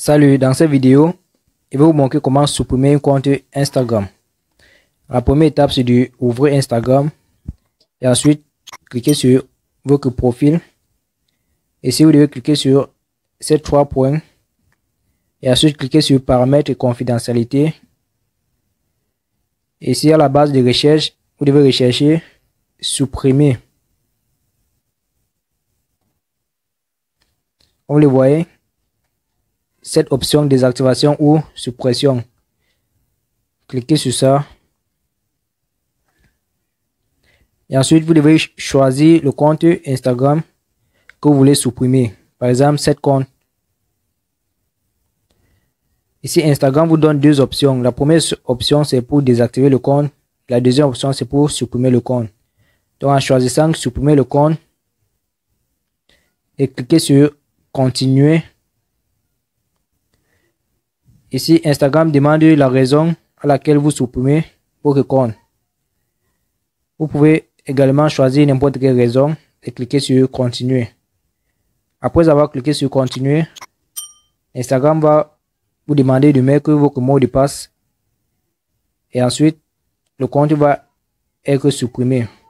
Salut, dans cette vidéo, je vais vous montrer comment supprimer un compte Instagram. La première étape, c'est d'ouvrir Instagram et ensuite cliquer sur votre profil. Ici, vous devez cliquer sur ces 3 points et ensuite cliquer sur paramètres et confidentialité. Ici, à la base de recherche, vous devez rechercher supprimer. Comme vous le voyez, cette option désactivation ou suppression. Cliquez sur ça. Et ensuite, vous devez choisir le compte Instagram que vous voulez supprimer. Par exemple, cet compte. Ici, Instagram vous donne deux options. La première option, c'est pour désactiver le compte. La deuxième option, c'est pour supprimer le compte. Donc, en choisissant supprimer le compte et cliquez sur continuer. Ici, Instagram demande la raison à laquelle vous supprimez votre compte. Vous pouvez également choisir n'importe quelle raison et cliquer sur continuer. Après avoir cliqué sur continuer, Instagram va vous demander de mettre votre mot de passe et ensuite le compte va être supprimé.